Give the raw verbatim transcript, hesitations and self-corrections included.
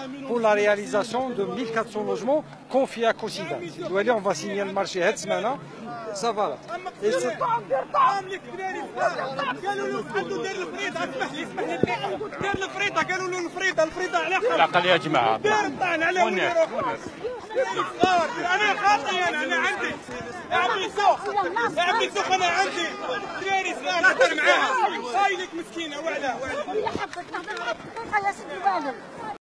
pour la réalisation de mille quatre cents logements confiés à Cosidan. On va signer le marché cette semaine. Ça va. Et c'est العقل يا جماعه انا خاطي انا انا عندي يا عمي سوق يا عمي سوق انا عندي دراري صغار نهضر معاها خايلك مسكينه وعلاه وعلاه